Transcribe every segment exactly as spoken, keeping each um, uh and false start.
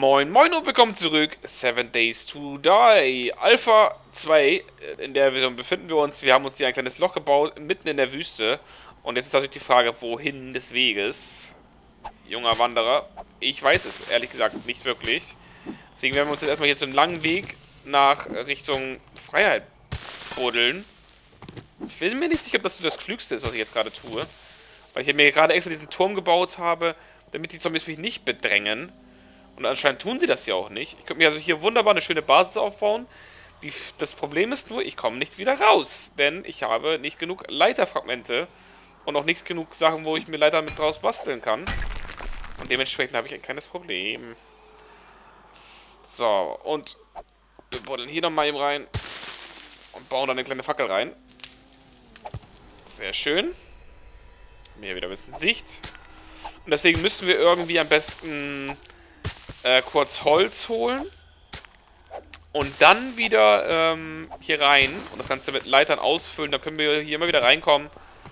Moin, moin und willkommen zurück. Seven Days to Die. Alpha zwei, in der Version befinden wir uns. Wir haben uns hier ein kleines Loch gebaut, mitten in der Wüste. Und jetzt ist natürlich die Frage, wohin des Weges? Junger Wanderer. Ich weiß es, ehrlich gesagt, nicht wirklich. Deswegen werden wir uns jetzt erstmal hier so einen langen Weg nach Richtung Freiheit buddeln. Ich bin mir nicht sicher, ob das so das Klügste ist, was ich jetzt gerade tue. Weil ich mir gerade extra diesen Turm gebaut habe, damit die Zombies mich nicht bedrängen. Und anscheinend tun sie das ja auch nicht. Ich könnte mir also hier wunderbar eine schöne Basis aufbauen. Die, das Problem ist nur, ich komme nicht wieder raus. Denn ich habe nicht genug Leiterfragmente. Und auch nicht genug Sachen, wo ich mir Leiter mit draus basteln kann. Und dementsprechend habe ich ein kleines Problem. So, und wir buddeln hier nochmal eben rein. Und bauen dann eine kleine Fackel rein. Sehr schön. Hier wieder ein bisschen Sicht. Und deswegen müssen wir irgendwie am besten äh, kurz Holz holen. Und dann wieder ähm, hier rein. Und das Ganze mit Leitern ausfüllen. Dann können wir hier immer wieder reinkommen.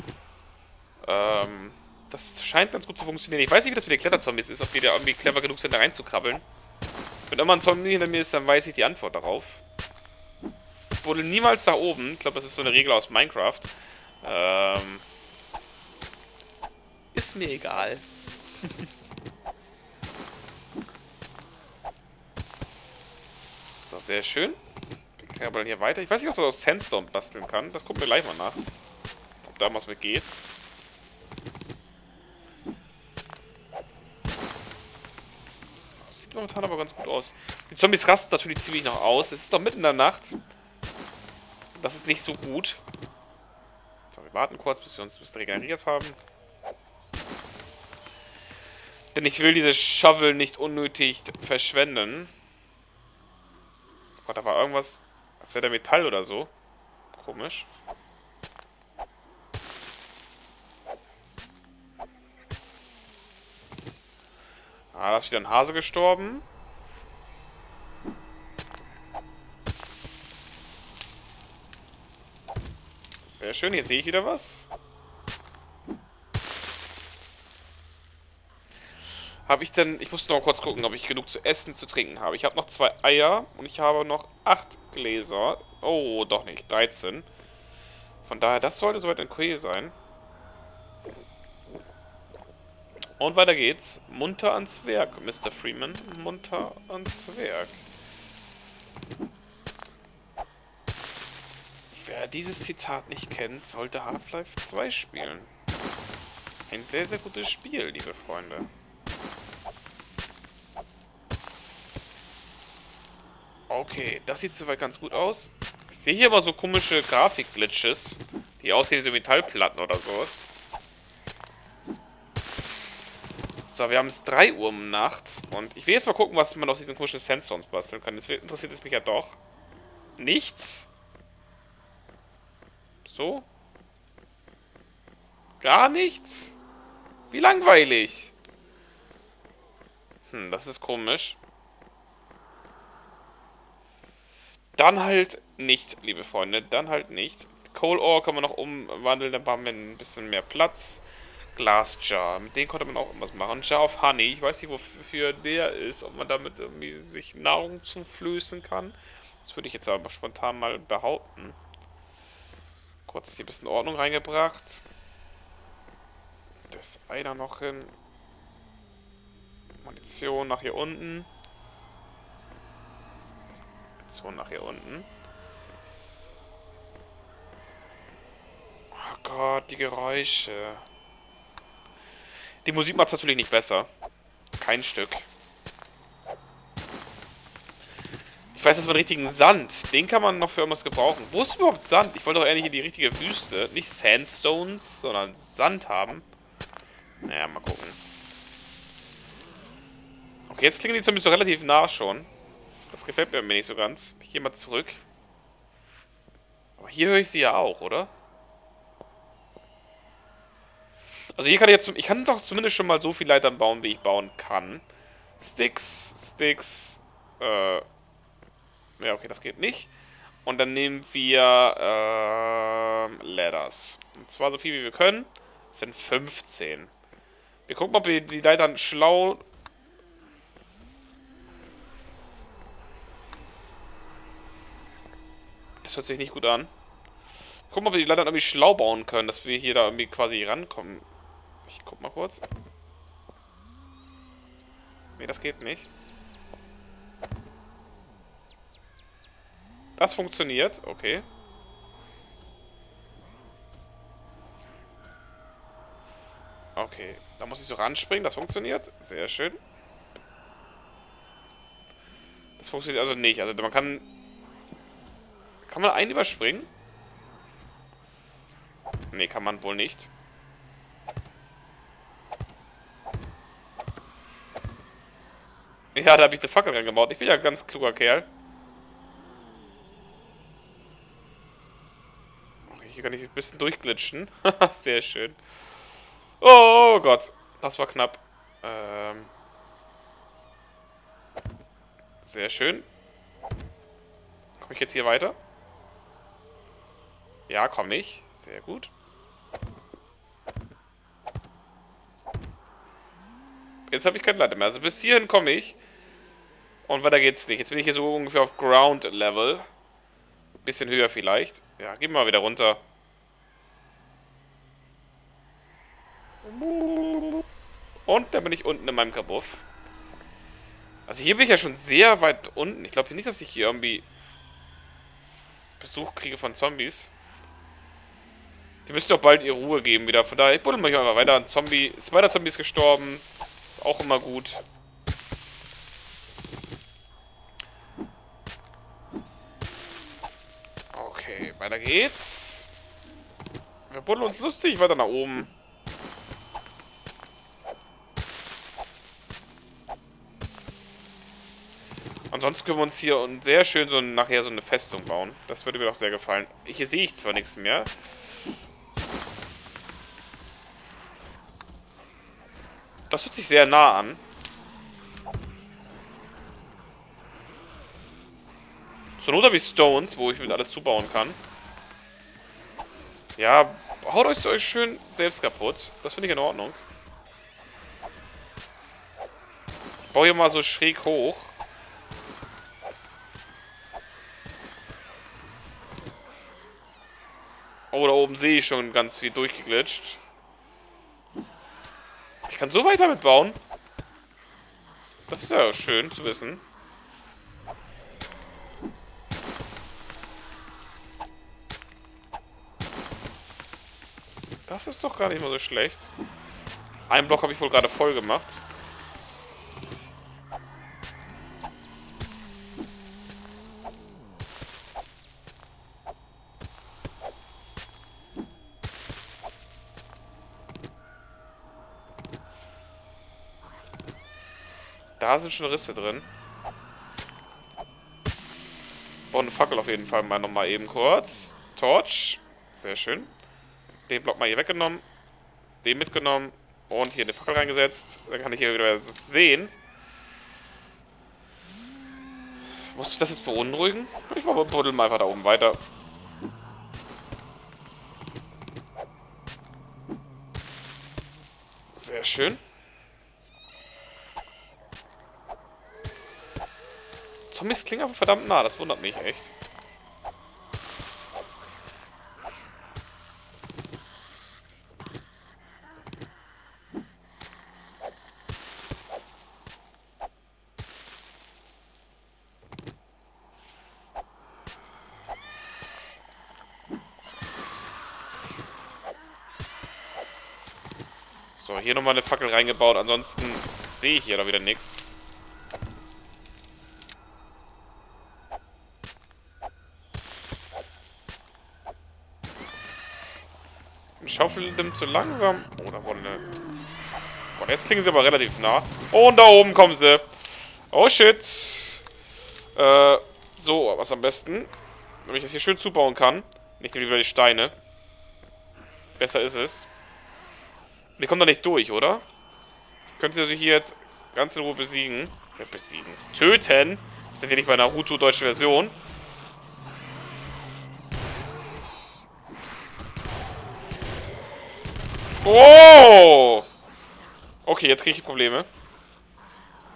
Ähm, das scheint ganz gut zu funktionieren. Ich weiß nicht, wie das mit den Kletterzombies ist. Ob die da irgendwie clever genug sind, da reinzukrabbeln. Wenn immer ein Zombie hinter mir ist, dann weiß ich die Antwort darauf. Ich wurde niemals nach oben. Ich glaube, das ist so eine Regel aus Minecraft. Ähm... Ist mir egal. So, sehr schön. Wir krabbeln hier weiter. Ich weiß nicht, was man aus Sandstone basteln kann. Das gucken wir gleich mal nach. Ob da was mit geht. Das sieht momentan aber ganz gut aus. Die Zombies rasten natürlich ziemlich noch aus. Es ist doch mitten in der Nacht. Das ist nicht so gut. So, wir warten kurz, bis wir uns ein bisschen regeneriert haben. Denn ich will diese Shovel nicht unnötig verschwenden. Oh Gott, da war irgendwas, als wäre der Metall oder so. Komisch. Ah, da ist wieder ein Hase gestorben. Sehr schön, jetzt sehe ich wieder was. Habe ich denn... Ich muss noch mal kurz gucken, ob ich genug zu essen, zu trinken habe. Ich habe noch zwei Eier und ich habe noch acht Gläser. Oh, doch nicht. dreizehn. Von daher, das sollte soweit okay sein. Und weiter geht's. Munter ans Werk, Mister Freeman. Munter ans Werk. Wer dieses Zitat nicht kennt, sollte Half-Life zwei spielen. Ein sehr, sehr gutes Spiel, liebe Freunde. Okay, das sieht soweit ganz gut aus. Ich sehe hier aber so komische Grafik-Glitches, die aussehen wie so Metallplatten oder sowas. So, wir haben es drei Uhr nachts und ich will jetzt mal gucken, was man aus diesen komischen Sandstones basteln kann. Jetzt interessiert es mich ja doch. Nichts. So. Gar nichts. Wie langweilig. Hm, das ist komisch. Dann halt nicht, liebe Freunde. Dann halt nicht. Coal Ore kann man noch umwandeln, dann haben wir ein bisschen mehr Platz. Glass Jar. Mit denen konnte man auch irgendwas machen. Jar of Honey. Ich weiß nicht, wofür der ist. Ob man damit irgendwie sich Nahrung zuflößen kann. Das würde ich jetzt aber spontan mal behaupten. Kurz hier ein bisschen Ordnung reingebracht. Das Ei da noch hin. Munition nach hier unten. So, nach hier unten. Oh Gott, die Geräusche. Die Musik macht es natürlich nicht besser. Kein Stück. Ich weiß, dass man richtigen Sand, den kann man noch für irgendwas gebrauchen. Wo ist überhaupt Sand? Ich wollte doch ehrlich in die richtige Wüste. Nicht Sandstones, sondern Sand haben. Naja, mal gucken. Okay, jetzt klingen die Zombies so relativ nah schon. Das gefällt mir nicht so ganz. Ich gehe mal zurück. Aber hier höre ich sie ja auch, oder? Also hier kann ich jetzt... Ich kann doch zumindest schon mal so viel Leitern bauen, wie ich bauen kann. Sticks, Sticks, äh... Ja, okay, das geht nicht. Und dann nehmen wir, äh... Ladders. Und zwar so viel, wie wir können. Das sind fünfzehn. Wir gucken, ob wir die Leitern schlau Das hört sich nicht gut an. Gucken, ob wir die Leiter irgendwie schlau bauen können, dass wir hier da irgendwie quasi rankommen. Ich guck mal kurz. Nee, das geht nicht. Das funktioniert, okay. Okay, da muss ich so ranspringen, das funktioniert. Sehr schön. Das funktioniert also nicht. Also man kann... Kann man einen überspringen? Nee, kann man wohl nicht. Ja, da habe ich eine Fackel reingebaut. Ich bin ja ein ganz kluger Kerl. Okay, hier kann ich ein bisschen durchglitschen. Sehr schön. Oh Gott, das war knapp. Ähm... Sehr schön. Komme ich jetzt hier weiter? Ja, komm nicht. Sehr gut. Jetzt habe ich keine Leiter mehr. Also bis hierhin komme ich. Und weiter geht's nicht. Jetzt bin ich hier so ungefähr auf Ground Level. Bisschen höher vielleicht. Ja, gehen wir mal wieder runter. Und dann bin ich unten in meinem Kabuff. Also hier bin ich ja schon sehr weit unten. Ich glaube hier nicht, dass ich hier irgendwie Besuch kriege von Zombies. Die müssten doch bald ihre Ruhe geben wieder. Von daher, ich buddel mal hier einfach weiter. Ein Zombie, Spider-Zombie ist gestorben. Ist auch immer gut. Okay, weiter geht's. Wir buddeln uns lustig weiter nach oben. Ansonsten können wir uns hier und sehr schön so nachher so eine Festung bauen. Das würde mir doch sehr gefallen. Hier sehe ich zwar nichts mehr. Das hört sich sehr nah an. Zur Not habe ich Stones, wo ich mit alles zubauen kann. Ja, haut euch euch schön selbst kaputt. Das finde ich in Ordnung. Ich baue hier mal so schräg hoch. Oh, da oben sehe ich schon ganz viel durchgeglitscht. Ich kann so weiter mit bauen. Das ist ja schön zu wissen. Das ist doch gar nicht mal so schlecht. Einen Block habe ich wohl gerade voll gemacht. Da sind schon Risse drin. Bauen eine Fackel auf jeden Fall mal nochmal eben kurz. Torch. Sehr schön. Den Block mal hier weggenommen. Den mitgenommen. Und hier eine Fackel reingesetzt. Dann kann ich hier wieder sehen. Muss ich das jetzt beunruhigen? Ich mal buddel mal einfach da oben weiter. Sehr schön. Zombies klingen aber verdammt nah, das wundert mich echt. So, hier nochmal eine Fackel reingebaut, ansonsten sehe ich hier doch wieder nichts. Die Schaufel nimmt zu langsam. Oh, da wurde eine... Gott, jetzt klingen sie aber relativ nah. Oh, und da oben kommen sie. Oh, shit. Äh, so, was am besten? Damit ich das hier schön zubauen kann. Nicht nur über die Steine. Besser ist es. Die kommen da nicht durch, oder? Können sie also hier jetzt ganz in Ruhe besiegen. Ja, besiegen. Töten. Wir sind hier nicht bei Naruto deutsche Version. Oh! Okay, jetzt kriege ich Probleme.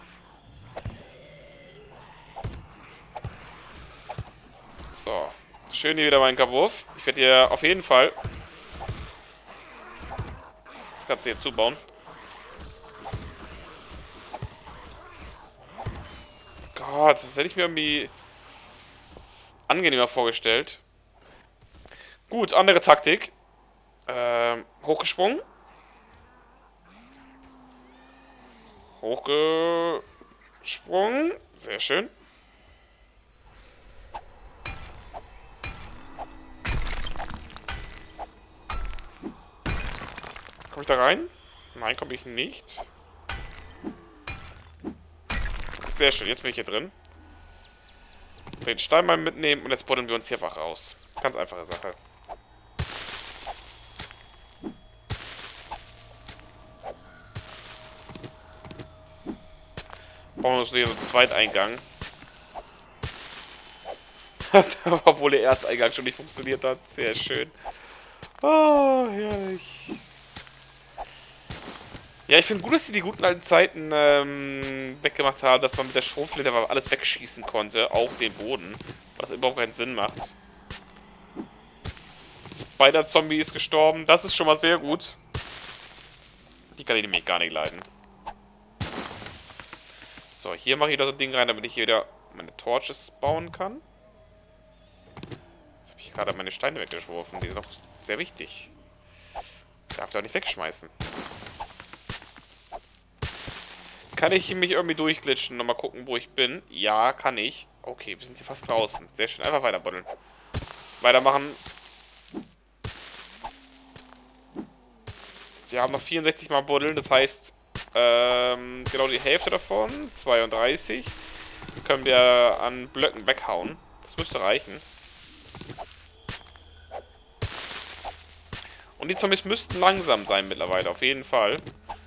So. Schön hier wieder mein Kabuff. Ich werde hier auf jeden Fall das Ganze hier zubauen. Gott, das hätte ich mir irgendwie angenehmer vorgestellt. Gut, andere Taktik. Ähm, hochgesprungen. Hochgesprungen. Sehr schön. Komme ich da rein? Nein, komme ich nicht. Sehr schön, jetzt bin ich hier drin. Den Stein mal mitnehmen und jetzt buddeln wir uns hier einfach raus. Ganz einfache Sache. Bauen wir uns hier so einen Zweiteingang. Obwohl der erste Eingang schon nicht funktioniert hat. Sehr schön. Oh, herrlich. Ja, ich finde gut, dass sie die guten alten Zeiten ähm, weggemacht haben, dass man mit der Schrotflinte alles wegschießen konnte, auch den Boden. Was überhaupt keinen Sinn macht. Spider-Zombie ist gestorben, das ist schon mal sehr gut. Die kann ich nämlich gar nicht leiden. So, hier mache ich da so ein Ding rein, damit ich hier wieder meine Torches bauen kann. Jetzt habe ich gerade meine Steine weggeworfen, die sind noch sehr wichtig. Darf ich auch nicht wegschmeißen. Kann ich mich irgendwie durchglitschen und mal gucken, wo ich bin? Ja, kann ich. Okay, wir sind hier fast draußen. Sehr schön. Einfach weiter buddeln. Weitermachen. Wir haben noch vierundsechzig Mal buddeln. Das heißt, ähm, genau die Hälfte davon, zweiunddreißig, können wir an Blöcken weghauen. Das müsste reichen. Und die Zombies müssten langsam sein mittlerweile. Auf jeden Fall.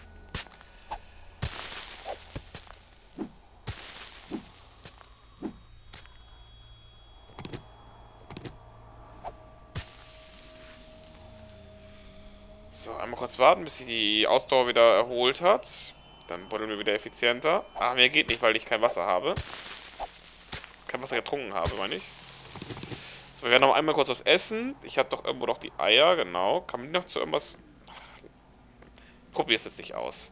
So, einmal kurz warten, bis sich die Ausdauer wieder erholt hat. Dann buddeln wir wieder effizienter. Ah, mehr geht nicht, weil ich kein Wasser habe. Kein Wasser getrunken habe, meine ich. So, wir werden noch einmal kurz was essen. Ich habe doch irgendwo noch die Eier, genau. Kann man die noch zu irgendwas... Probier es jetzt nicht aus.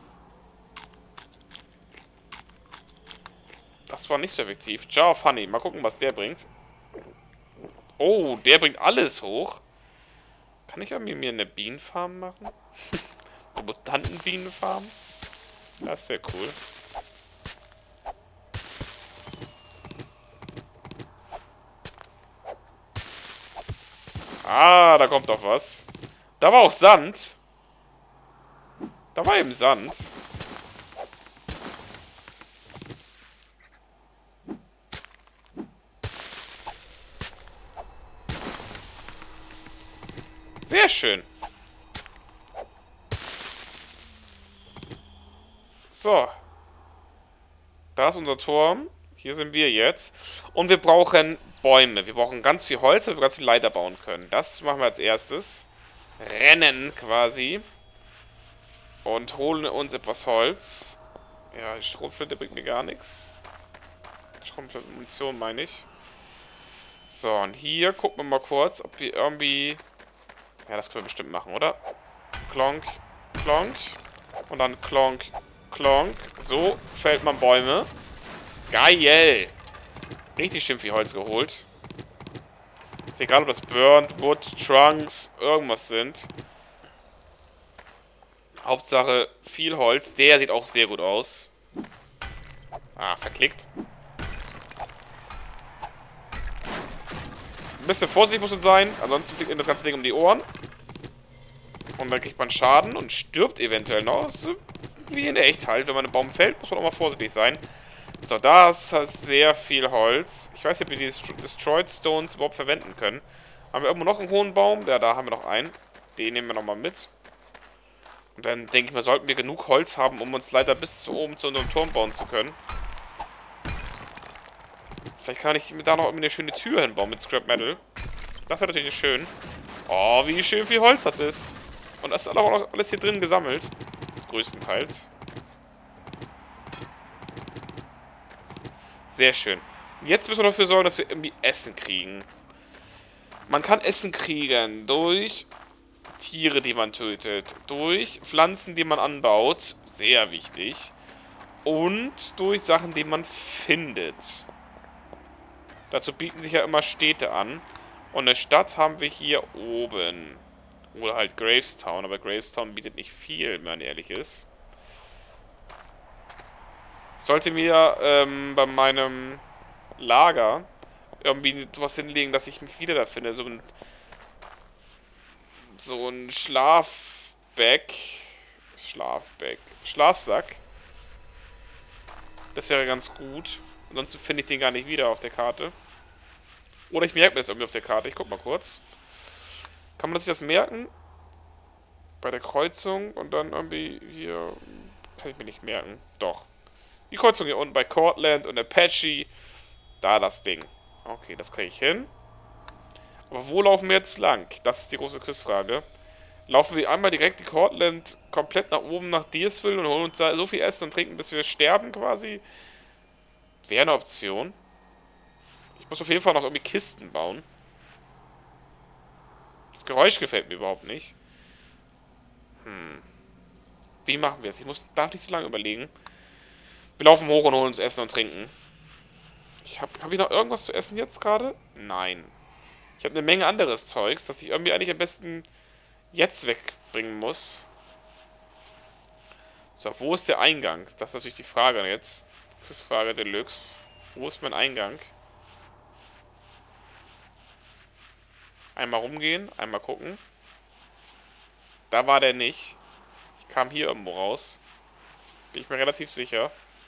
Das war nicht so effektiv. Jar of Honey. Mal gucken, was der bringt. Oh, der bringt alles hoch. Kann ich irgendwie mir eine Bienenfarm machen? Eine Mutantenbienenfarm? Das wäre cool. Ah, da kommt doch was. Da war auch Sand. Da war eben Sand. Sehr schön. So. Da ist unser Turm. Hier sind wir jetzt. Und wir brauchen Bäume. Wir brauchen ganz viel Holz, damit wir ganz viel Leiter bauen können. Das machen wir als erstes. Rennen quasi. Und holen uns etwas Holz. Ja, die Schrotflinte bringt mir gar nichts. Schrotflinte Munition meine ich. So, und hier gucken wir mal kurz, ob wir irgendwie... Ja, das können wir bestimmt machen, oder? Klonk, klonk. Und dann klonk, klonk. So fällt man Bäume. Geil. Richtig schön viel Holz geholt. Ist egal, ob das Burnt, Wood, Trunks, irgendwas sind. Hauptsache viel Holz. Der sieht auch sehr gut aus. Ah, verklickt. Ein bisschen vorsichtig muss man sein, ansonsten fliegt ihm das ganze Ding um die Ohren. Und dann kriegt man Schaden und stirbt eventuell noch. So wie in der echt halt. Wenn man einen Baum fällt, muss man auch mal vorsichtig sein. So, da ist sehr viel Holz. Ich weiß nicht, ob wir die Destroyed Stones überhaupt verwenden können. Haben wir irgendwo noch einen hohen Baum? Ja, da haben wir noch einen. Den nehmen wir nochmal mit. Und dann denke ich mal, sollten wir genug Holz haben, um uns leider bis zu oben zu unserem Turm bauen zu können. Vielleicht kann ich da noch irgendwie eine schöne Tür hinbauen mit Scrap Metal. Das wäre natürlich schön. Oh, wie schön viel Holz das ist. Und das ist auch noch alles hier drin gesammelt. Größtenteils. Sehr schön. Jetzt müssen wir dafür sorgen, dass wir irgendwie Essen kriegen. Man kann Essen kriegen durch Tiere, die man tötet, durch Pflanzen, die man anbaut, sehr wichtig, und durch Sachen, die man findet. Dazu bieten sich ja immer Städte an. Und eine Stadt haben wir hier oben. Oder halt Gravestown, aber Gravestown bietet nicht viel, wenn man ehrlich ist. Ich sollte mir ähm, bei meinem Lager irgendwie sowas hinlegen, dass ich mich wieder da finde. So ein, so ein Schlafback. Schlafback. Schlafsack. Das wäre ganz gut. Ansonsten finde ich den gar nicht wieder auf der Karte. Oder ich merke mir das irgendwie auf der Karte. Ich guck mal kurz. Kann man sich das merken? Bei der Kreuzung und dann irgendwie hier... Kann ich mir nicht merken. Doch. Die Kreuzung hier unten bei Cortland und Apache. Da das Ding. Okay, das kriege ich hin. Aber wo laufen wir jetzt lang? Das ist die große Quizfrage. Laufen wir einmal direkt die Cortland komplett nach oben nach Deersville und holen uns da so viel Essen und trinken, bis wir sterben quasi? Wäre eine Option. Ich muss auf jeden Fall noch irgendwie Kisten bauen. Das Geräusch gefällt mir überhaupt nicht. Hm. Wie machen wir es? Ich muss, darf nicht so lange überlegen. Wir laufen hoch und holen uns Essen und Trinken. Ich habe hab ich noch irgendwas zu essen jetzt gerade? Nein. Ich habe eine Menge anderes Zeugs, das ich irgendwie eigentlich am besten jetzt wegbringen muss. So, wo ist der Eingang? Das ist natürlich die Frage jetzt. Quizfrage Deluxe. Wo ist mein Eingang? Einmal rumgehen, einmal gucken. Da war der nicht. Ich kam hier irgendwo raus. Bin ich mir relativ sicher.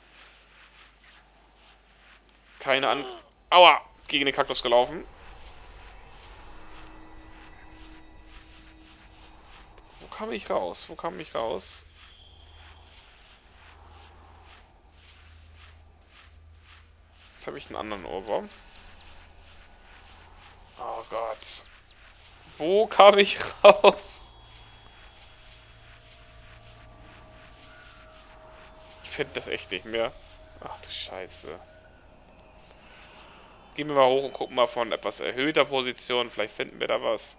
Keine An... Aua! Gegen den Kaktus gelaufen. Wo kam ich raus? Wo kam ich raus? Jetzt habe ich einen anderen Ohrwurm. Oh Gott. Wo kam ich raus? Ich finde das echt nicht mehr. Ach du Scheiße. Gehen wir mal hoch und gucken mal von etwas erhöhter Position. Vielleicht finden wir da was.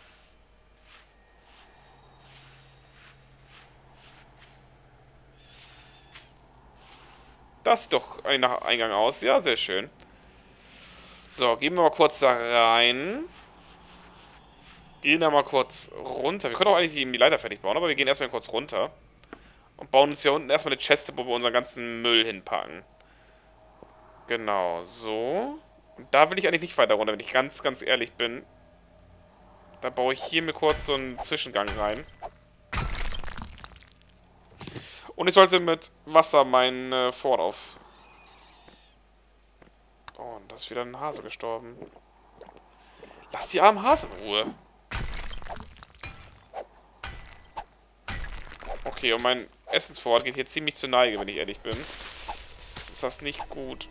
Das sieht doch eigentlich nach Eingang aus. Ja, sehr schön. So, gehen wir mal kurz da rein. Gehen da mal kurz runter. Wir können auch eigentlich die Leiter fertig bauen, aber wir gehen erstmal kurz runter. Und bauen uns hier unten erstmal eine Cheste, wo wir unseren ganzen Müll hinpacken. Genau, so. Und da will ich eigentlich nicht weiter runter, wenn ich ganz, ganz ehrlich bin. Da baue ich hier mir kurz so einen Zwischengang rein. Und ich sollte mit Wasser meinen äh, Fort auf... Oh, und da ist wieder ein Hase gestorben. Lass die armen Hasen in Ruhe. Okay, und mein Essensvorrat geht hier ziemlich zur Neige, wenn ich ehrlich bin. Ist das nicht gut.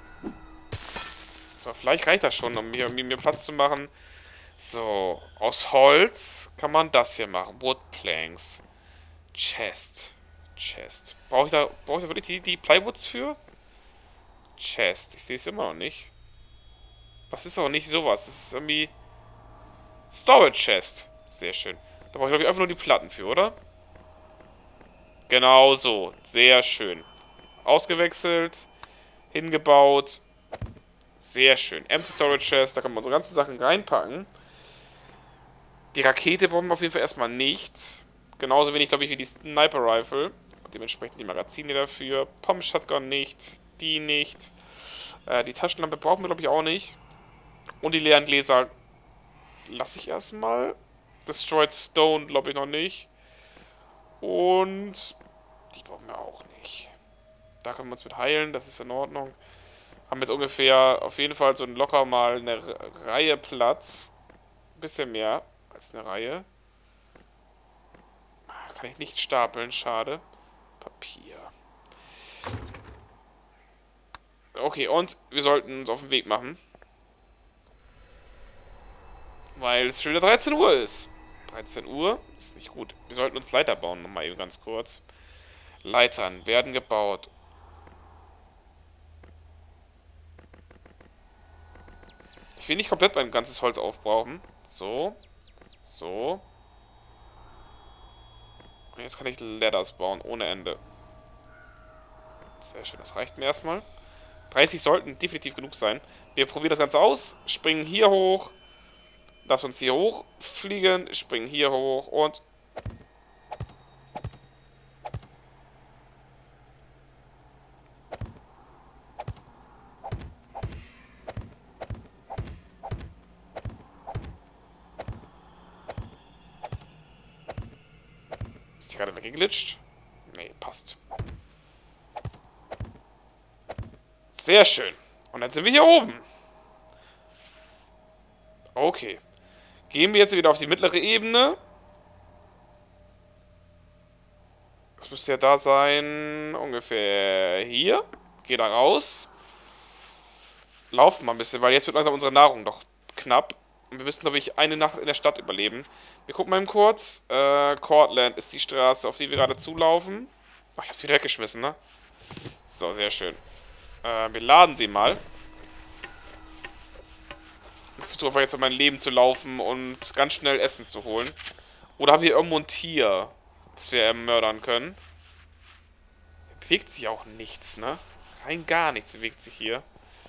So, vielleicht reicht das schon, um mir, um mir Platz zu machen. So, aus Holz kann man das hier machen. Wood Planks. Chest. Chest. Brauche ich da, brauche ich da wirklich die, die Plywoods für? Chest. Ich sehe es immer noch nicht. Das ist auch nicht sowas. Das ist irgendwie... Storage Chest. Sehr schön. Da brauche ich, glaube ich, einfach nur die Platten für, oder? Genau so. Sehr schön. Ausgewechselt. Hingebaut. Sehr schön. Empty Storage Chest. Da können wir unsere ganzen Sachen reinpacken. Die Rakete brauchen wir auf jeden Fall erstmal nicht. Genauso wenig, glaube ich, wie die Sniper Rifle. Dementsprechend die Magazine dafür. Pump Shotgun nicht. Die nicht. Äh, die Taschenlampe brauchen wir, glaube ich, auch nicht. Und die leeren Gläser lasse ich erstmal. Destroyed Stone, glaube ich, noch nicht. Und die brauchen wir auch nicht. Da können wir uns mit heilen, das ist in Ordnung. Haben jetzt ungefähr auf jeden Fall so locker mal eine Reihe Platz. Ein bisschen mehr als eine Reihe. Kann ich nicht stapeln, schade. Papier. Okay, und wir sollten uns auf den Weg machen. Weil es schon wieder dreizehn Uhr ist. dreizehn Uhr ist nicht gut. Wir sollten uns Leiter bauen, nochmal eben ganz kurz. Leitern werden gebaut. Ich Ich will nicht komplett mein ganzes Holz aufbrauchen. So. So. Und jetzt kann ich Ladders bauen, ohne Ende. Sehr schön, das reicht mir erstmal. dreißig sollten definitiv genug sein. Wir probieren das Ganze aus, springen hier hoch. Lass uns hier hochfliegen, springen hier hoch und... Ist die gerade weggeglitscht? Nee, passt. Sehr schön. Und dann sind wir hier oben. Okay. Gehen wir jetzt wieder auf die mittlere Ebene. Das müsste ja da sein, ungefähr hier. Geh da raus. Laufen mal ein bisschen, weil jetzt wird langsam unsere Nahrung doch knapp. Und wir müssen, glaube ich, eine Nacht in der Stadt überleben. Wir gucken mal eben kurz. Äh, Cortland ist die Straße, auf die wir gerade zulaufen. Ach, ich hab's wieder weggeschmissen, ne? So, sehr schön. Äh, wir laden sie mal. Ich versuche einfach jetzt in mein Leben zu laufen und ganz schnell Essen zu holen. Oder haben wir irgendwo ein Tier, das wir mördern können? Hier bewegt sich auch nichts, ne? Rein gar nichts bewegt sich hier.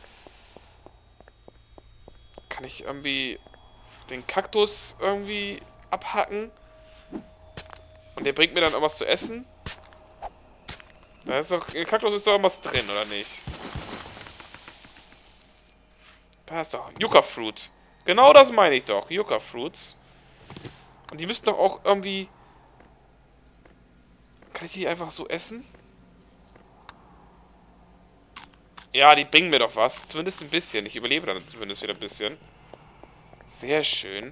Kann ich irgendwie den Kaktus irgendwie abhacken? Und der bringt mir dann irgendwas zu essen? Da ist doch, im Kaktus ist doch irgendwas drin, oder nicht? Da ist doch Yucca Fruit. Genau das meine ich doch. Yucca Fruits. Und die müssten doch auch irgendwie... Kann ich die einfach so essen? Ja, die bringen mir doch was. Zumindest ein bisschen. Ich überlebe dann zumindest wieder ein bisschen. Sehr schön.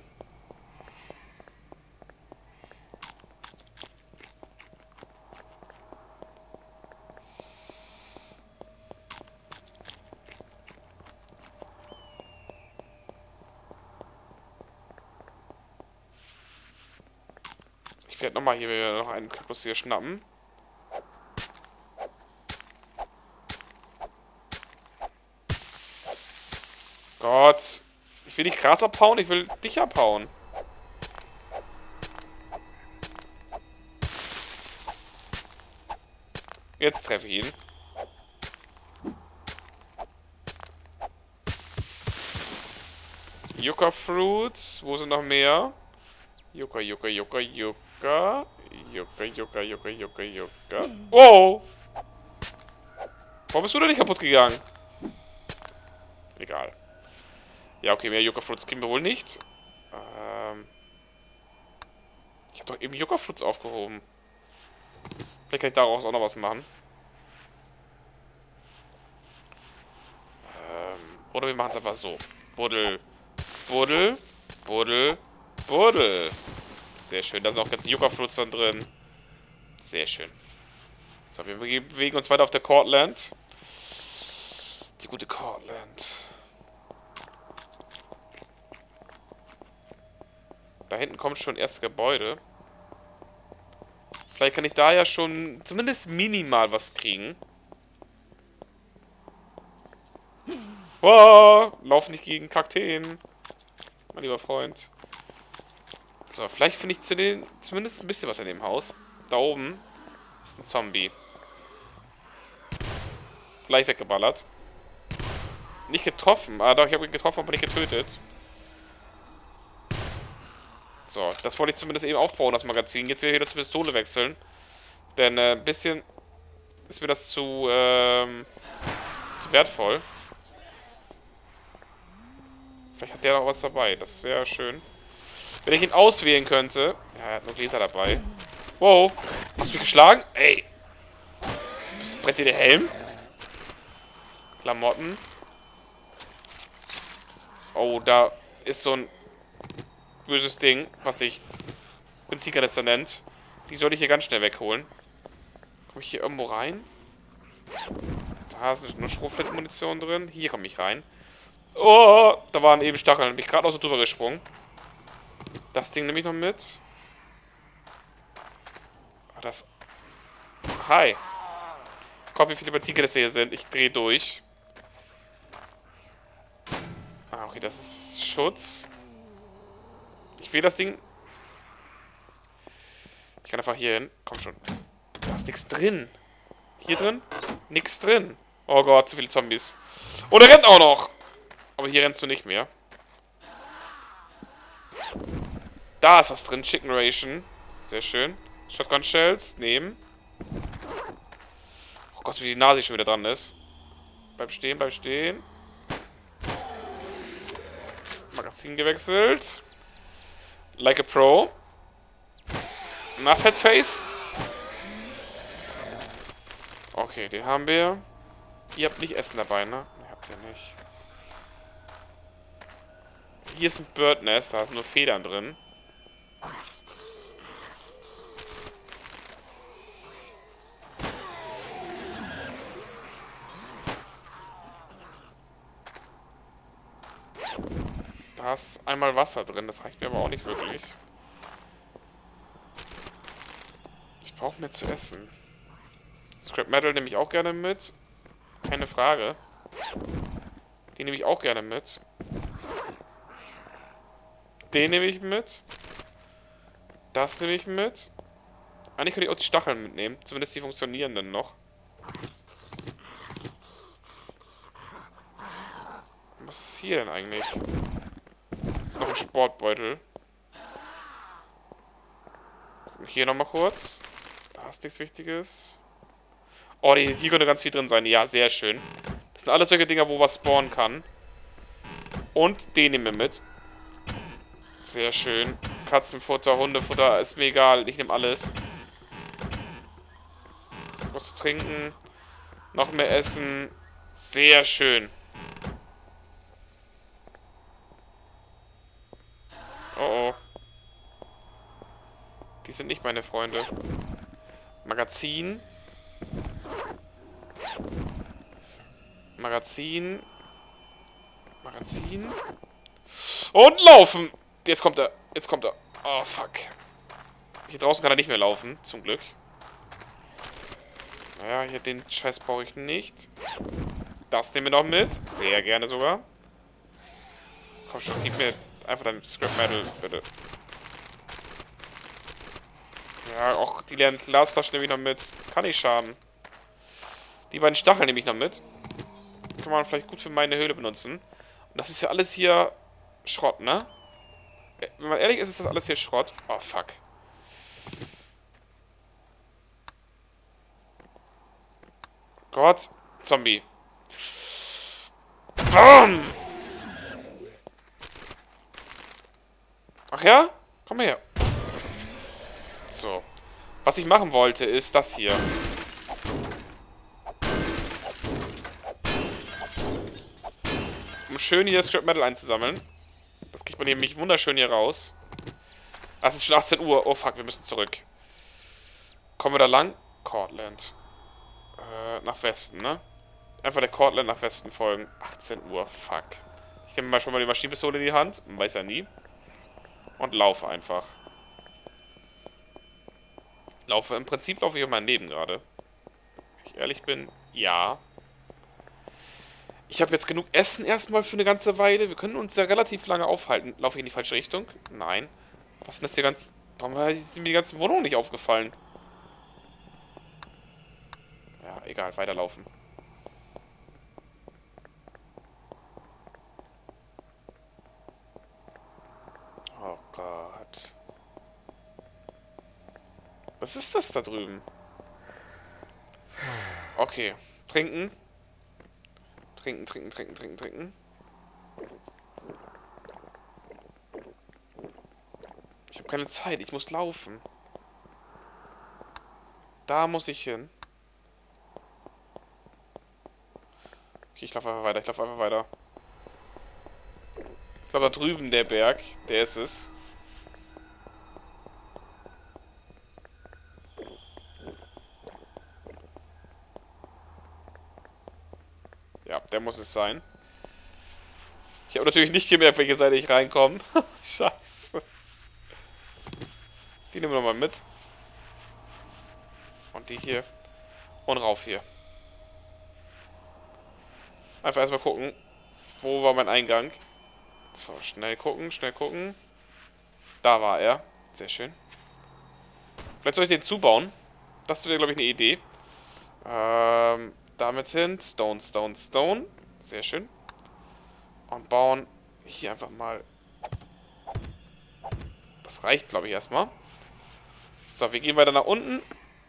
Ich werde nochmal hier noch einen Kaktus hier schnappen. Gott. Ich will nicht Gras abhauen, ich will dich abhauen. Jetzt treffe ich ihn. Yucca Fruits. Wo sind noch mehr? Yucca, Yucca, Yucca, Yucca. Yucca, Yucca, Yucca, Yucca, Yucca. Wow! Warum bist du denn nicht kaputt gegangen? Egal. Ja, okay, mehr Yucca Fruits kriegen wir wohl nicht. Ähm. Ich habe doch eben Yucca Fruits aufgehoben. Vielleicht kann ich daraus auch noch was machen. Ähm. Oder wir machen es einfach so. Buddel. Buddel. Buddel. Buddel. Sehr schön. Da sind auch ganze Yucca Fruits dann drin. Sehr schön. So, wir bewegen uns weiter auf der Cortland. Die gute Cortland. Da hinten kommt schon erst Gebäude. Vielleicht kann ich da ja schon zumindest minimal was kriegen. Oh, lauf nicht gegen Kakteen. Mein lieber Freund. So, vielleicht finde ich zu den, zumindest ein bisschen was in dem Haus. Da oben ist ein Zombie. Gleich weggeballert. Nicht getroffen. Ah, doch, ich habe ihn getroffen, aber nicht getötet. So, das wollte ich zumindest eben aufbauen, das Magazin. Jetzt will ich wieder zur Pistole wechseln. Denn äh, ein bisschen ist mir das zu, ähm, zu wertvoll. Vielleicht hat der noch was dabei. Das wäre schön. Wenn ich ihn auswählen könnte. Ja, er hat nur Gläser dabei. Wow. Hast du mich geschlagen? Ey. Brennt dir der Helm? Klamotten. Oh, da ist so ein böses Ding, was sich Benzinkanister nennt. Die soll ich hier ganz schnell wegholen. Komme ich hier irgendwo rein? Da ist nur Schrotflintenmunition drin. Hier komme ich rein. Oh, da waren eben Stacheln. Bin ich gerade aus so drüber gesprungen. Das Ding nehme ich noch mit. Das. Hi. Guck, wie viele Benzinkanister hier sind. Ich drehe durch. Ah, okay. Okay, das ist Schutz. Ich will das Ding. Ich kann einfach hier hin. Komm schon. Da ist nichts drin. Hier drin? Nichts drin. Oh Gott, zu viele Zombies. Und er rennt auch noch. Aber hier rennst du nicht mehr. Da ist was drin. Chicken Ration. Sehr schön. Shotgun Shells. Nehmen. Oh Gott, wie die Nase schon wieder dran ist. Bleib stehen, bleib stehen. Magazin gewechselt. Like a Pro. Na, Fatface. Okay, den haben wir. Ihr habt nicht Essen dabei, ne? Ne, habt ihr nicht. Hier ist ein Bird Nest, da sind nur Federn drin. Da ist einmal Wasser drin, das reicht mir aber auch nicht wirklich. Ich brauche mehr zu essen. Scrap Metal nehme ich auch gerne mit. Keine Frage. Den nehme ich auch gerne mit. Den nehme ich mit. Das nehme ich mit. Eigentlich könnte ich auch die Stacheln mitnehmen. Zumindest die funktionierenden noch. Was ist hier denn eigentlich? Noch ein Sportbeutel. Gucken hier nochmal kurz. Da ist nichts Wichtiges. Oh, die, hier könnte ganz viel drin sein. Ja, sehr schön. Das sind alles solche Dinger, wo was spawnen kann. Und den nehmen wir mit. Sehr schön. Katzenfutter, Hundefutter, ist mir egal. Ich nehme alles. Was zu trinken. Noch mehr Essen. Sehr schön. Oh oh. Die sind nicht meine Freunde. Magazin. Magazin. Magazin. Und laufen! Jetzt kommt er. Jetzt kommt er. Oh, fuck. Hier draußen kann er nicht mehr laufen, zum Glück. Naja, hier den Scheiß brauche ich nicht. Das nehmen wir noch mit. Sehr gerne sogar. Komm schon, gib mir einfach dein Scrap Metal, bitte. Ja, auch die leeren Glasflaschen nehme ich noch mit. Kann nicht schaden. Die beiden Stacheln nehme ich noch mit. Kann man vielleicht gut für meine Höhle benutzen. Und das ist ja alles hier Schrott, ne? Wenn man ehrlich ist, ist das alles hier Schrott. Oh, fuck. Gott. Zombie. Bam! Ach ja? Komm her. So. Was ich machen wollte, ist das hier. Um schön hier Scrap Metal einzusammeln. Das kriegt man nämlich wunderschön hier raus. Ah, es ist schon achtzehn Uhr. Oh fuck, wir müssen zurück. Kommen wir da lang? Cortland. Äh, nach Westen, ne? Einfach der Cortland nach Westen folgen. achtzehn Uhr, fuck. Ich nehme mal schon mal die Maschinenpistole in die Hand. Man weiß ja nie. Und laufe einfach. Laufe. Im Prinzip laufe ich um mein Leben gerade. Wenn ich ehrlich bin, ja. Ich habe jetzt genug Essen erstmal für eine ganze Weile. Wir können uns ja relativ lange aufhalten. Laufe ich in die falsche Richtung? Nein. Was ist denn das hier ganz... Warum sind mir die ganzen Wohnungen nicht aufgefallen? Ja, egal. Weiterlaufen. Oh Gott. Was ist das da drüben? Okay. Trinken. Trinken, trinken, trinken, trinken, trinken. Ich habe keine Zeit. Ich muss laufen. Da muss ich hin. Okay, ich laufe einfach weiter. Ich laufe einfach weiter. Ich glaube, da drüben der Berg. Der ist es. Ja, der muss es sein. Ich habe natürlich nicht gemerkt, welche Seite ich reinkomme. Scheiße. Die nehmen wir nochmal mit. Und die hier. Und rauf hier. Einfach erstmal gucken, wo war mein Eingang. So, schnell gucken, schnell gucken. Da war er. Sehr schön. Vielleicht soll ich den zubauen. Das wäre, glaube ich, eine Idee. Ähm, damit hin. Stone, Stone, Stone. Sehr schön. Und bauen hier einfach mal. Das reicht, glaube ich, erstmal. So, wir gehen weiter nach unten.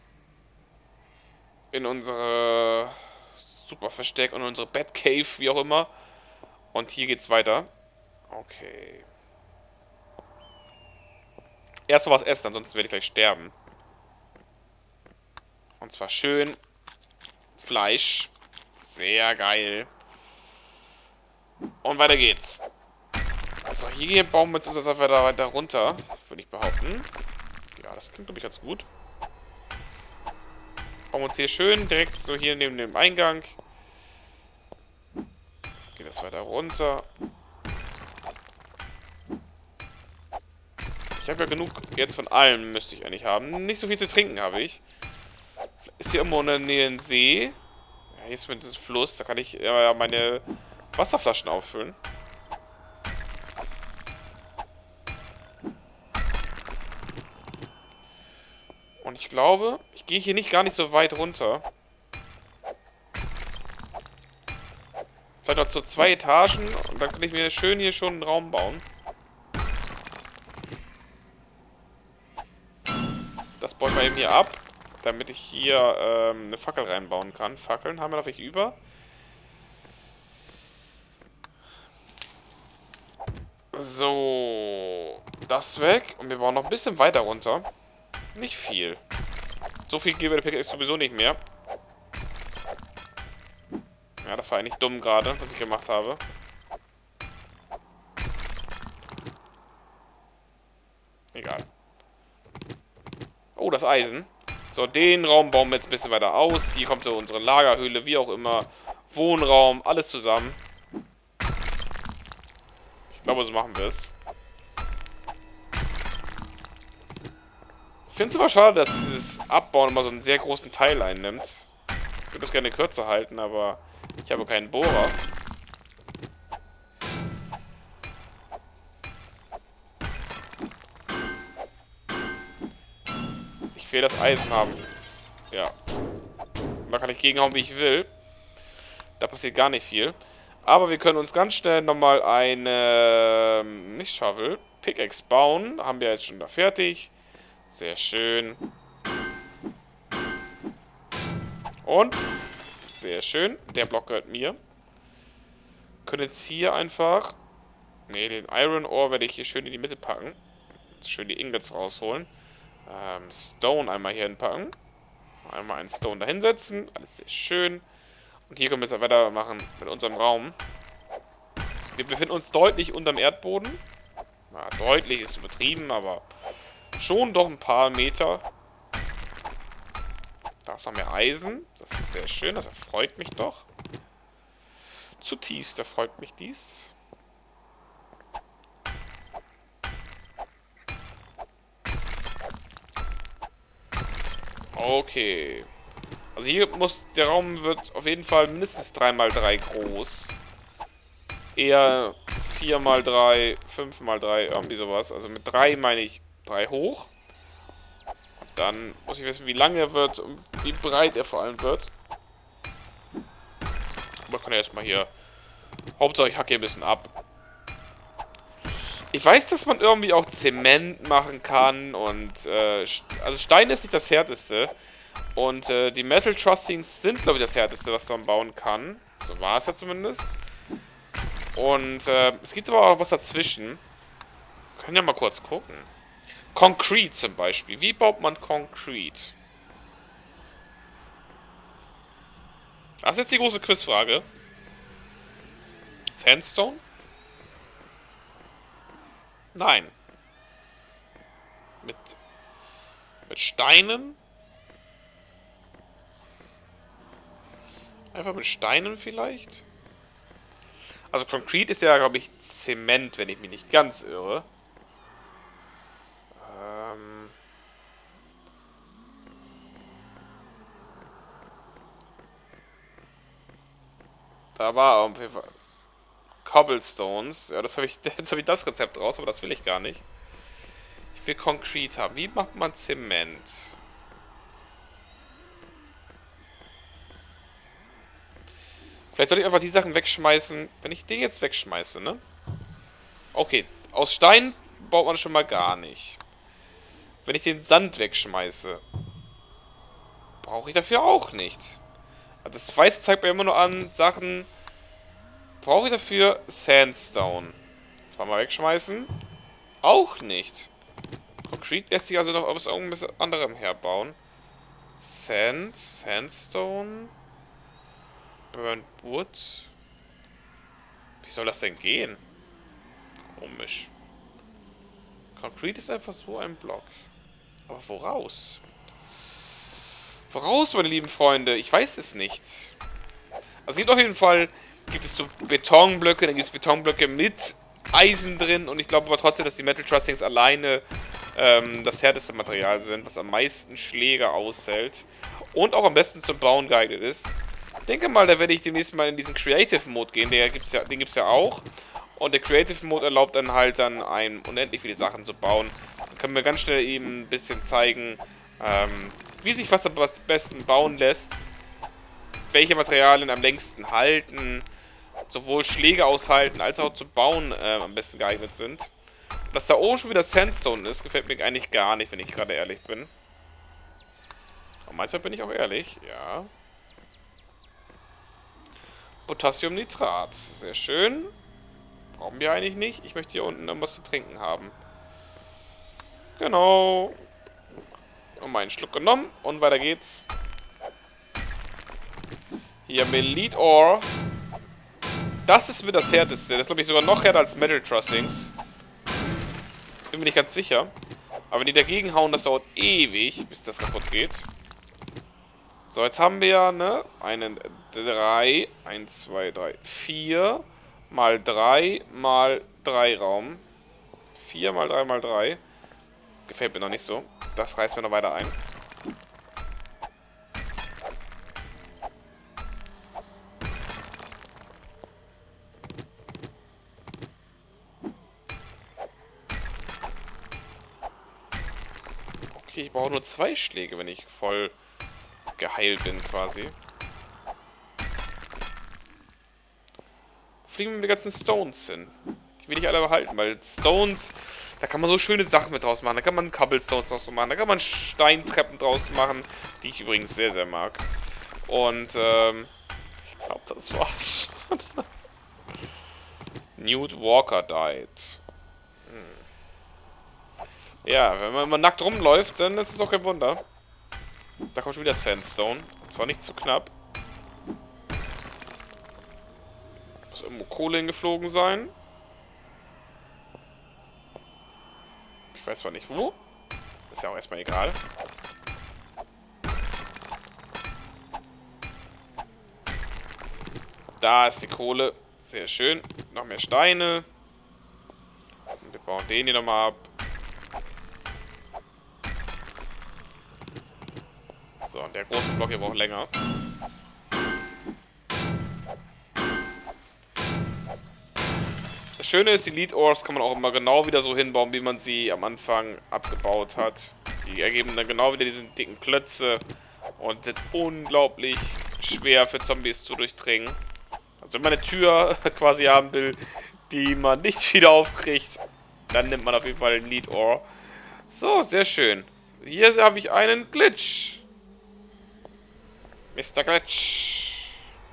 In unsere super Versteck und unsere Batcave, wie auch immer. Und hier geht's weiter. Okay. Erstmal was essen, ansonsten werde ich gleich sterben. Und zwar schön Fleisch. Sehr geil. Und weiter geht's. Also hier bauen wir uns das einfach da weiter runter, würde ich behaupten. Ja, das klingt, glaube ich, ganz gut. Bauen wir uns hier schön direkt so hier neben dem Eingang. Geht das weiter runter. Ich habe ja genug jetzt von allem, müsste ich eigentlich haben. Nicht so viel zu trinken habe ich. Ist hier irgendwo in der Nähe ein See? Ja, hier ist zumindest ein Fluss. Da kann ich ja meine Wasserflaschen auffüllen. Und ich glaube, ich gehe hier nicht gar nicht so weit runter. Vielleicht noch so zwei Etagen und dann kann ich mir schön hier schon einen Raum bauen. Das bauen wir eben hier ab, damit ich hier ähm, eine Fackel reinbauen kann. Fackeln haben wir noch welche über. So, das weg. Und wir bauen noch ein bisschen weiter runter. Nicht viel. So viel gebe der Pickaxe sowieso nicht mehr. Ja, das war eigentlich dumm gerade, was ich gemacht habe. Egal. Oh, das Eisen. So, den Raum bauen wir jetzt ein bisschen weiter aus. Hier kommt so unsere Lagerhöhle, wie auch immer. Wohnraum, alles zusammen. Ich glaube, so machen wir es. Ich finde es aber schade, dass dieses Abbauen immer so einen sehr großen Teil einnimmt. Ich würde das gerne kürzer halten, aber ich habe keinen Bohrer. Ich will das Eisen haben. Ja. Da kann ich gegenhauen, wie ich will. Da passiert gar nicht viel. Aber wir können uns ganz schnell nochmal eine, nicht Shovel, Pickaxe bauen. Haben wir jetzt schon da fertig. Sehr schön. Und, sehr schön. Der Block gehört mir. Können jetzt hier einfach, ne, den Iron Ore werde ich hier schön in die Mitte packen. Schön die Ingots rausholen. Ähm, Stone einmal hier hinpacken. Einmal einen Stone da hinsetzen. Alles sehr schön. Und hier können wir jetzt weitermachen mit unserem Raum. Wir befinden uns deutlich unterm Erdboden. Na, deutlich ist übertrieben, aber schon doch ein paar Meter. Da ist noch mehr Eisen. Das ist sehr schön, das erfreut mich doch. Zutiefst erfreut mich dies. Okay. Also hier muss, der Raum wird auf jeden Fall mindestens drei mal drei groß. Eher vier mal drei, fünf mal drei, irgendwie sowas. Also mit drei meine ich drei hoch. Dann muss ich wissen, wie lang er wird und wie breit er vor allem wird. Aber kann ja erstmal hier. Hauptsache ich hacke hier ein bisschen ab. Ich weiß, dass man irgendwie auch Zement machen kann und äh, also Stein ist nicht das härteste. Und äh, die Metal Trussings sind, glaube ich, das härteste, was man bauen kann. So war es ja zumindest. Und äh, es gibt aber auch was dazwischen. Wir können ja mal kurz gucken. Concrete zum Beispiel. Wie baut man Concrete? Das ist jetzt die große Quizfrage. Sandstone? Nein. Mit, mit Steinen? Einfach mit Steinen vielleicht? Also Concrete ist ja, glaube ich, Zement, wenn ich mich nicht ganz irre. Ähm... Da war auf jeden Fall Cobblestones. Ja, das habe ich, jetzt habe ich das Rezept raus, aber das will ich gar nicht. Ich will Concrete haben. Wie macht man Zement? Vielleicht sollte ich einfach die Sachen wegschmeißen, wenn ich den jetzt wegschmeiße, ne? Okay, aus Stein baut man schon mal gar nicht. Wenn ich den Sand wegschmeiße, brauche ich dafür auch nicht. Das Weiß zeigt mir immer nur an, Sachen, brauche ich dafür Sandstone. Zweimal wegschmeißen, auch nicht. Concrete lässt sich also noch aus irgendwas anderem herbauen. Sand, Sandstone, Burnt Wood. Wie soll das denn gehen? Komisch. Concrete ist einfach so ein Block. Aber woraus? Woraus, meine lieben Freunde? Ich weiß es nicht. Also es gibt auf jeden Fall, gibt es so Betonblöcke, dann gibt es Betonblöcke mit Eisen drin und ich glaube aber trotzdem, dass die Metal Trussings alleine ähm, das härteste Material sind, was am meisten Schläge aushält und auch am besten zum Bauen geeignet ist. Ich denke mal, da werde ich demnächst mal in diesen Creative Mode gehen, der gibt's ja, den gibt es ja auch. Und der Creative Mode erlaubt dann halt dann ein unendlich viele Sachen zu bauen. Dann können wir ganz schnell eben ein bisschen zeigen, ähm, wie sich was am besten bauen lässt. Welche Materialien am längsten halten. Sowohl Schläge aushalten, als auch zu bauen äh, am besten geeignet sind. Und dass da oben schon wieder Sandstone ist, gefällt mir eigentlich gar nicht, wenn ich gerade ehrlich bin. Und manchmal bin ich auch ehrlich, ja. Potassiumnitrat, sehr schön. Brauchen wir eigentlich nicht. Ich möchte hier unten irgendwas zu trinken haben. Genau. Und mal einen Schluck genommen. Und weiter geht's. Hier Melite Ore. Das ist mir das härteste. Das ist, glaube ich, sogar noch härter als Metal Trussings. Bin mir nicht ganz sicher. Aber wenn die dagegen hauen, das dauert ewig, bis das kaputt geht. So, jetzt haben wir ja, ne? Einen drei. eins, zwei, drei, vier. Mal drei mal drei Raum. vier mal drei mal drei. Gefällt mir noch nicht so. Das reißt mir noch weiter ein. Okay, ich brauche nur zwei Schläge, wenn ich voll geheilt bin quasi. Fliegen wir mit den ganzen Stones hin. Die will ich alle behalten, weil Stones, da kann man so schöne Sachen mit draus machen. Da kann man Cobblestones draus machen. Da kann man Steintreppen draus machen, die ich übrigens sehr, sehr mag. Und, ähm, ich glaube, das war's. Newt Walker died. Hm. Ja, wenn man immer nackt rumläuft, dann ist es auch kein Wunder. Da kommt schon wieder Sandstone. Zwar nicht zu knapp. Muss irgendwo Kohle hingeflogen sein. Ich weiß zwar nicht wo. Ist ja auch erstmal egal. Da ist die Kohle. Sehr schön. Noch mehr Steine. Und wir bauen den hier nochmal ab. So, und der große Block hier braucht länger. Das Schöne ist, die Lead Ores kann man auch immer genau wieder so hinbauen, wie man sie am Anfang abgebaut hat. Die ergeben dann genau wieder diese dicken Klötze und sind unglaublich schwer für Zombies zu durchdringen. Also wenn man eine Tür quasi haben will, die man nicht wieder aufkriegt, dann nimmt man auf jeden Fall ein Lead Ore. So, sehr schön. Hier habe ich einen Glitch. Mister Glitch.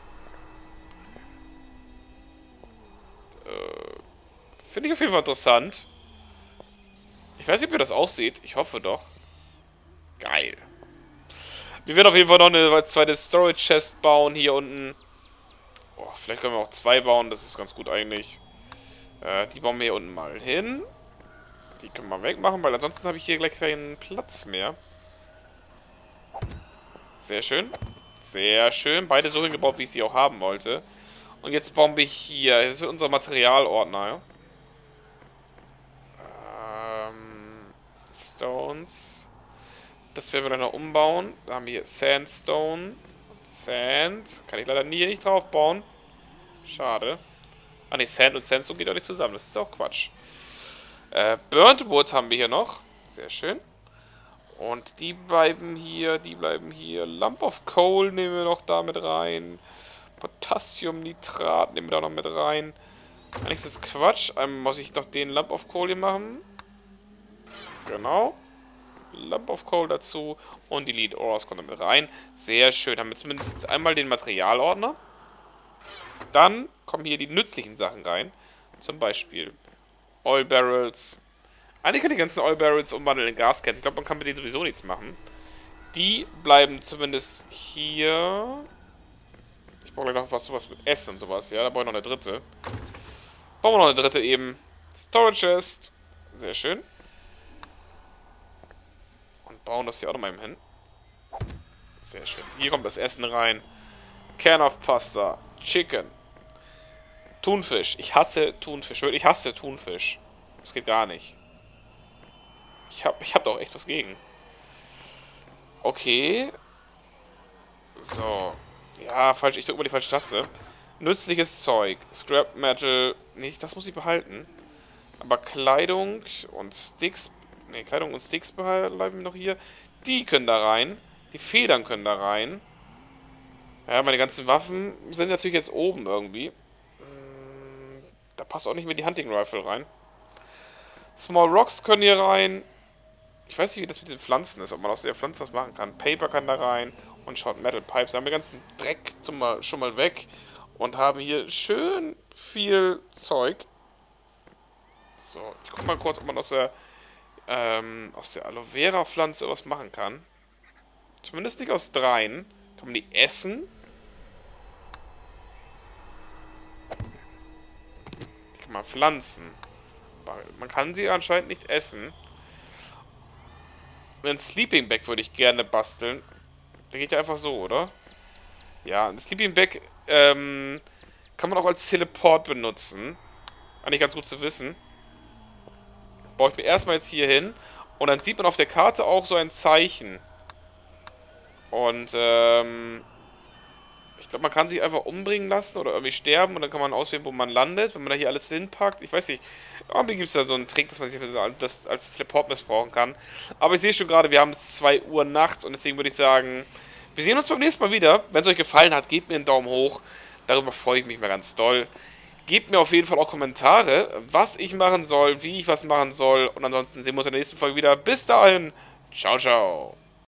Äh, Finde ich auf jeden Fall interessant. Ich weiß nicht, ob ihr das aussieht. Ich hoffe doch. Geil. Wir werden auf jeden Fall noch eine zweite Storage Chest bauen hier unten. Oh, vielleicht können wir auch zwei bauen. Das ist ganz gut eigentlich. Äh, die bauen wir hier unten mal hin. Die können wir wegmachen, weil ansonsten habe ich hier gleich keinen Platz mehr. Sehr schön. Sehr schön. Beide so hingebaut, wie ich sie auch haben wollte. Und jetzt bauen wir hier. Das ist unser Materialordner. Ähm, Stones. Das werden wir dann noch umbauen. Da haben wir hier Sandstone. Sand. Kann ich leider nie nicht drauf bauen. Schade. Ah ne, Sand und Sandstone geht auch nicht zusammen. Das ist auch Quatsch. Äh, Burnt Wood haben wir hier noch. Sehr schön. Und die bleiben hier, die bleiben hier. Lump of Coal nehmen wir noch da mit rein. Potassiumnitrat nehmen wir da noch mit rein. Eigentlich ist das Quatsch. Einmal muss ich noch den Lump of Coal hier machen. Genau. Lump of Coal dazu. Und die Lead Ores kommt damit rein. Sehr schön. Haben wir zumindest einmal den Materialordner. Dann kommen hier die nützlichen Sachen rein. Zum Beispiel Oil Barrels. Eigentlich kann ich die ganzen Oil Barrels umwandeln in Gascans. Ich glaube, man kann mit denen sowieso nichts machen. Die bleiben zumindest hier. Ich brauche gleich noch was, sowas mit Essen und sowas. Ja, da brauche ich noch eine dritte. Bauen wir noch eine dritte eben. Storage Chest. Sehr schön. Und bauen das hier auch noch mal eben hin. Sehr schön. Hier kommt das Essen rein. Can of Pasta. Chicken. Thunfisch. Ich hasse Thunfisch. Ich hasse Thunfisch. Das geht gar nicht. Ich hab, ich hab doch echt was gegen. Okay. So. Ja, falsch. Ich drücke mal die falsche Taste. Nützliches Zeug. Scrap Metal. Nicht, das muss ich behalten. Aber Kleidung und Sticks. Ne, Kleidung und Sticks bleiben noch hier. Die können da rein. Die Federn können da rein. Ja, meine ganzen Waffen sind natürlich jetzt oben irgendwie. Da passt auch nicht mehr die Hunting Rifle rein. Small Rocks können hier rein. Ich weiß nicht, wie das mit den Pflanzen ist, ob man aus der Pflanze was machen kann. Paper kann da rein und Short Metal Pipes. Da haben wir den ganzen Dreck zum mal, schon mal weg und haben hier schön viel Zeug. So, ich guck mal kurz, ob man aus der ähm, aus der Aloe Vera Pflanze was machen kann. Zumindest nicht aus dreien. Kann man die essen? Die kann man pflanzen. Aber man kann sie anscheinend nicht essen. Ein Sleeping Bag würde ich gerne basteln. Der geht ja einfach so, oder? Ja, ein Sleeping Bag ähm, kann man auch als Teleport benutzen. Eigentlich ganz gut zu wissen. Baue ich mir erstmal jetzt hier hin. Und dann sieht man auf der Karte auch so ein Zeichen. Und, ähm... ich glaube, man kann sich einfach umbringen lassen oder irgendwie sterben und dann kann man auswählen, wo man landet, wenn man da hier alles hinpackt. Ich weiß nicht, irgendwie gibt es da so einen Trick, dass man sich das als Teleport missbrauchen kann. Aber ich sehe schon gerade, wir haben es zwei Uhr nachts und deswegen würde ich sagen, wir sehen uns beim nächsten Mal wieder. Wenn es euch gefallen hat, gebt mir einen Daumen hoch. Darüber freue ich mich mal ganz doll. Gebt mir auf jeden Fall auch Kommentare, was ich machen soll, wie ich was machen soll. Und ansonsten sehen wir uns in der nächsten Folge wieder. Bis dahin, ciao, ciao.